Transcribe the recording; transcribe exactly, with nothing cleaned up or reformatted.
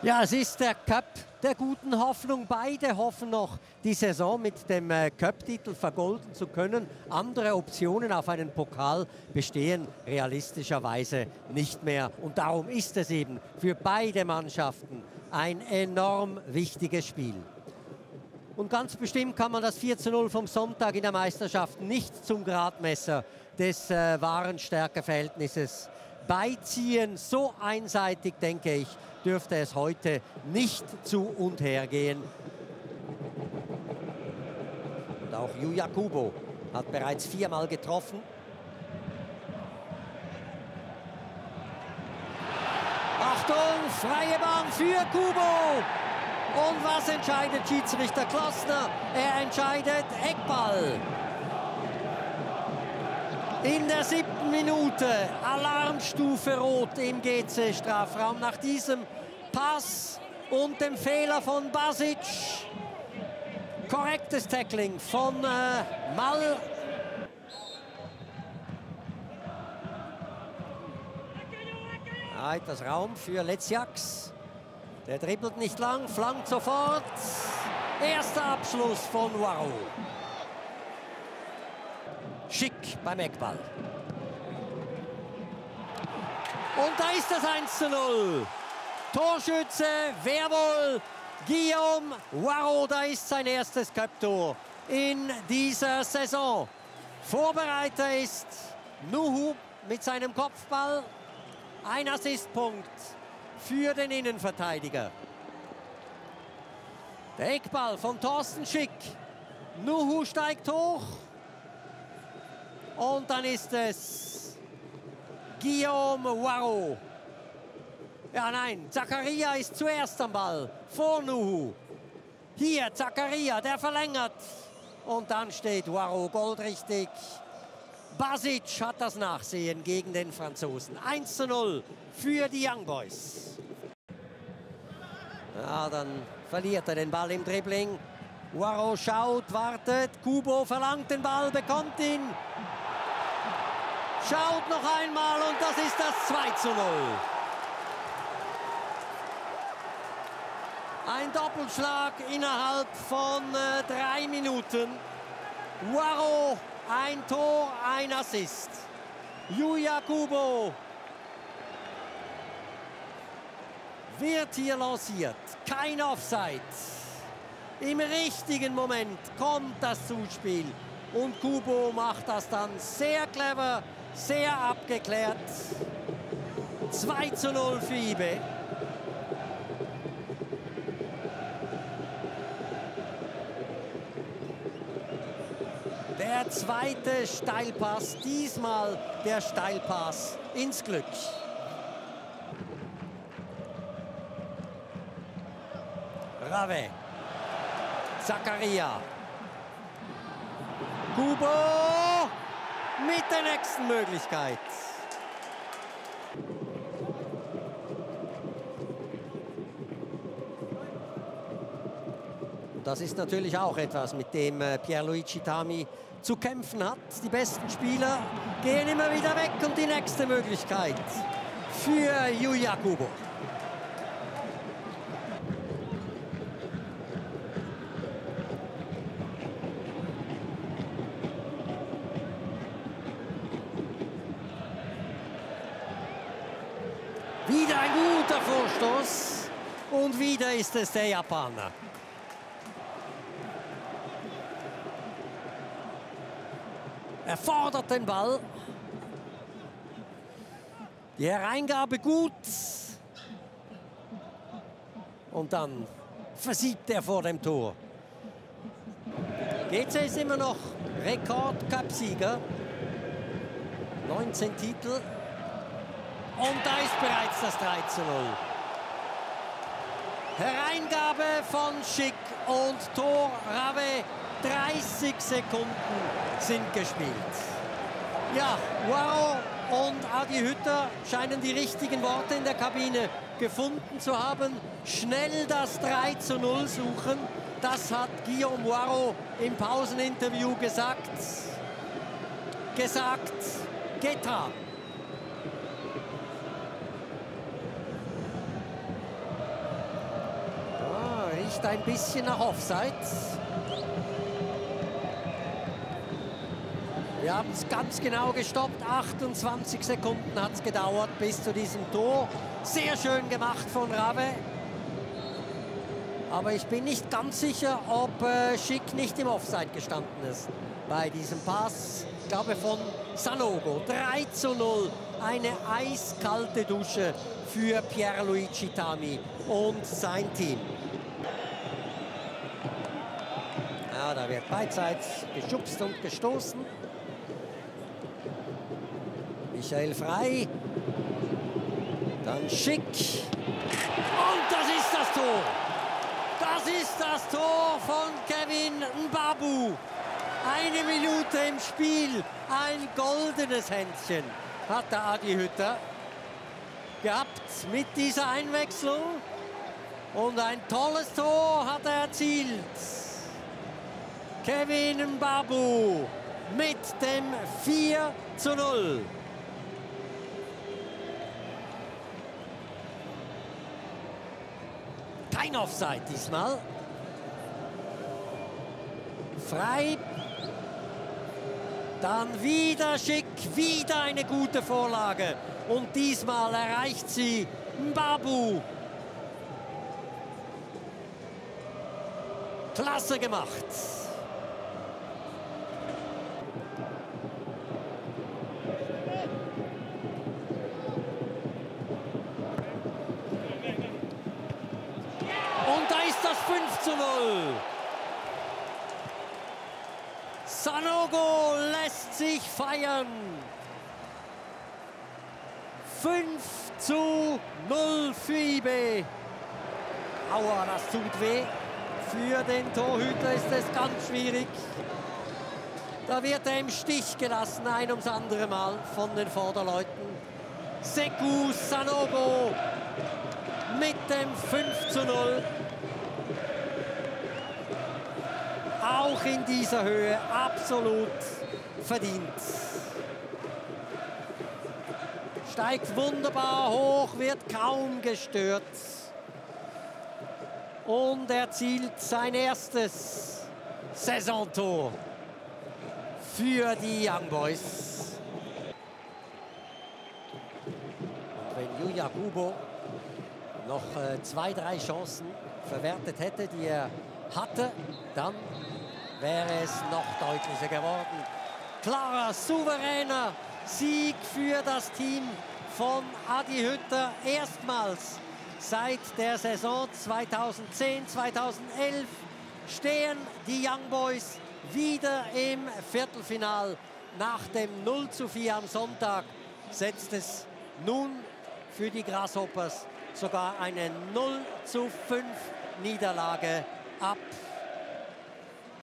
Ja, es ist der Cup der guten Hoffnung. Beide hoffen noch, die Saison mit dem äh, Cup-Titel vergolden zu können. Andere Optionen auf einen Pokal bestehen realistischerweise nicht mehr. Und darum ist es eben für beide Mannschaften ein enorm wichtiges Spiel. Und ganz bestimmt kann man das vier zu null vom Sonntag in der Meisterschaft nicht zum Gradmesser des äh, wahren Stärkeverhältnisses beiziehen. So einseitig, denke ich, dürfte es heute nicht zu und her gehen. Und auch Yuya Kubo hat bereits viermal getroffen. Achtung, freie Bahn für Kubo. Und was entscheidet Schiedsrichter Klossner? Er entscheidet Eckball. In der siebten Minute, Alarmstufe Rot im G C-Strafraum. Nach diesem Pass und dem Fehler von Basic. Korrektes Tackling von äh, Mal. Ja, etwas Raum für Leziaks. Der dribbelt nicht lang, flankt sofort. Erster Abschluss von Waro. Schick beim Eckball. Und da ist das eins zu null. Torschütze, wer wohl? Guillaume Waro, da ist sein erstes Cup-Tor in dieser Saison. Vorbereiter ist Nuhu mit seinem Kopfball. Ein Assistpunkt für den Innenverteidiger. Der Eckball von Thorsten Schick. Nuhu steigt hoch. Und dann ist es Guillaume Waro. Ja, nein, Zakaria ist zuerst am Ball, vor Nuhu. Hier Zakaria, der verlängert. Und dann steht Waro goldrichtig. Basic hat das Nachsehen gegen den Franzosen. eins zu null für die Young Boys. Ja, dann verliert er den Ball im Dribbling. Waro schaut, wartet. Kubo verlangt den Ball, bekommt ihn. Schaut noch einmal und das ist das zwei zu null. Ein Doppelschlag innerhalb von äh, drei Minuten. Waro, ein Tor, ein Assist. Yuya Kubo wird hier lanciert. Kein Offside. Im richtigen Moment kommt das Zuspiel. Und Kubo macht das dann sehr clever, sehr abgeklärt. zwei zu null für I B E. Der zweite Steilpass, diesmal der Steilpass ins Glück. Rave. Zakaria. Kubo mit der nächsten Möglichkeit. Das ist natürlich auch etwas, mit dem Pierluigi Tami zu kämpfen hat. Die besten Spieler gehen immer wieder weg und die nächste Möglichkeit für Yuya Kubo. Wieder ein guter Vorstoß und wieder ist es der Japaner. Er fordert den Ball. Die Hereingabe gut. Und dann versiebt er vor dem Tor. G C ist immer noch Rekord-Cup-Sieger. neunzehn Titel. Und da ist bereits das drei zu null. Hereingabe von Schick und Tor Rave. dreißig Sekunden sind gespielt. Ja, Waro und Adi Hütter scheinen die richtigen Worte in der Kabine gefunden zu haben. Schnell das drei zu null suchen. Das hat Guillaume Waro im Pauseninterview gesagt. Gesagt, getan. riecht ein bisschen nach Offside. Wir haben es ganz genau gestoppt. achtundzwanzig Sekunden hat es gedauert bis zu diesem Tor. Sehr schön gemacht von Rave. Aber ich bin nicht ganz sicher, ob äh, Schick nicht im Offside gestanden ist bei diesem Pass. Ich glaube von Sanogo. drei zu null. Eine eiskalte Dusche für Pierluigi Tami und sein Team. Ja, da wird beidseits geschubst und gestoßen. Michael Frey. Dann Schick. Und das ist das Tor. Das ist das Tor von Kevin Mbabu. Eine Minute im Spiel. Ein goldenes Händchen hat der Adi Hütter gehabt mit dieser Einwechslung. Und ein tolles Tor hat er erzielt. Kevin Mbabu mit dem vier zu null. Kein Offside diesmal. Frei. Dann wieder Schick, wieder eine gute Vorlage. Und diesmal erreicht sie Mbabu. Klasse gemacht. Und da ist das fünf zu null. Sanogo lässt sich feiern. fünf zu null für I B. Aua, das tut weh. Für den Torhüter ist es ganz schwierig. Da wird er im Stich gelassen, ein ums andere Mal von den Vorderleuten. Sekou Sanogo mit dem fünf zu null. Auch in dieser Höhe absolut verdient. Steigt wunderbar hoch, wird kaum gestört. Und erzielt sein erstes Saisontor für die Young Boys. Und wenn Yuya Kubo noch äh, zwei, drei Chancen verwertet hätte, die er hatte, dann wäre es noch deutlicher geworden. Klarer, souveräner Sieg für das Team von Adi Hütter. Erstmals seit der Saison zweitausendzehn, zweitausendelf stehen die Young Boys wieder im Viertelfinal. Nach dem null zu vier am Sonntag setzt es nun für die Grasshoppers sogar eine null zu fünf Niederlage ab.